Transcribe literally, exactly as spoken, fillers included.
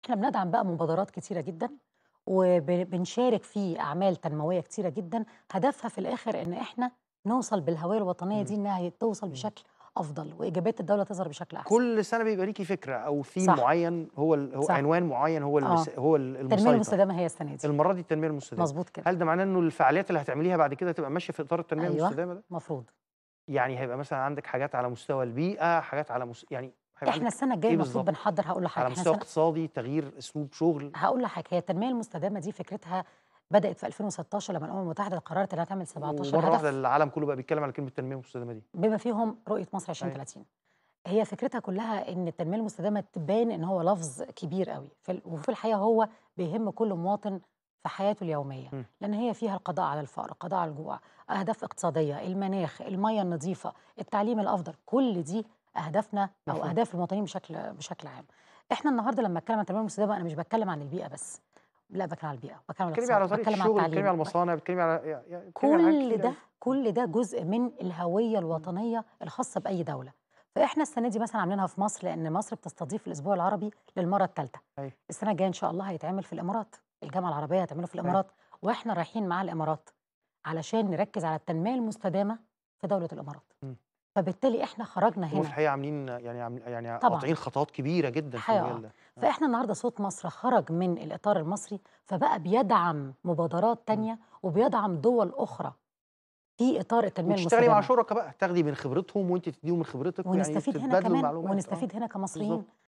إحنا بندعم بقى مبادرات كتيرة جدًا، وبنشارك في أعمال تنموية كتيرة جدًا، هدفها في الآخر إن إحنا نوصل بالهوية الوطنية إمم، دي إنها ي توصل إمم. بشكل أفضل، وإيجابيات الدولة تظهر بشكل أحسن. كل سنة بيبقى ليكِ فكرة أو theme صح، معين هو ال هو صح، عنوان معين هو المس آه، هو ال التنمية المسيطر. المستدامة هي السنة دي. المرة دي التنمية المستدامة. مضبوط كده. هل ده معناه إنه الفعاليات اللي هتعمليها بعد كده هتبقى ماشية في إطار التنمية أيوه، المستدامة ده؟ مفروض. يعني هيبقى مثلًا عندِك حاجات على مستوى البيئة، حاجات على مس يعني هيبقى إحنا عندِك السنة الجاية إيه المفروض بالضبط؟ بنحضّر هاقول على لحضرتك إحنا مستوى السنة اقتصادي، تغيير أسلوب شغل؟ هاقول لحضرتك هي التنمية المستدامة دي فكرتها بدأت في ألفين وستاشر لمّا الأمم المتحدة قررت إنها تعمل سبعتاشر ومرة واحدة هدف العالم كله بقى بيتكلم على كلمة التنمية المستدامة دي. بما فيهم رؤية مصر أيوه. ألفين وتلاتين. هي فكرتها كلها إن التنمية المستدامة تبان إن هو لفظ كبير أوي، في ال وفي الحقيقة هو بيهم كل مواطن في حياته اليومية، إمم. لأن هي فيها القضاء على الفقر، القضاء على الجوع، أهداف اقتصادية، المناخ، المَيّة النضيفة، التعليم الأفضل، كل دي أهدافنا أو مفهوم. أهداف المواطنين بشكل بشكل عام. إحنا النهارده لمّا أتكلم عن التنمية المستدامة أنا مش باتكلم عن البيئة بس، لأ باتكلم عن البيئة، باتكلم عن بتتكلمي الاقتصاد، على طريقة باتكلم عن الشغل، بتتكلمي التعليم، على ب المصانع، بتتكلمي على يع يع بتتكلمي على حاجات كل كتيرة ده أوي. إمم. كل ده جزء من الهوية إمم. الوطنية الخاصة بأي دولة. فإحنا السنة دي مثلًا عاملينها في مصر لأن مصر بتستضيف الأسبوع العربي للمرة التالتة. أيوه. السنة الجاية إن شاء الله هيتعمل في الإمارات، الجامعة العربية هتعمله في أيوه. الإمارات، وإحنا رايحين مع الإمارات علشان نركز على التنمية المستدامة في دولة الإمارات. إمم. فبالتالي إحنا خرجنا هُم في هنا الحقيقة عاملين يعني عام يعني طبعًا. قاطعين خطوات كبيرة جدًا في الحقيقة المجال آه. ده. آه. فإحنا النهارده صوت مصر خرج من الإطار المصري، فبقى بيدعم مبادرات إمم. تانية وبيدعم دول أخرى في إطار التنمية وتشتغلي مع المستدامة. شُركا بقى، تاخدي من خبرتهم وأنتِ تدّيهم من خبرتِك ويعني ونستفيد هنا تتبادلوا كمان المعلومات. آه، ونستفيد هنا كمصريين. بالضبط.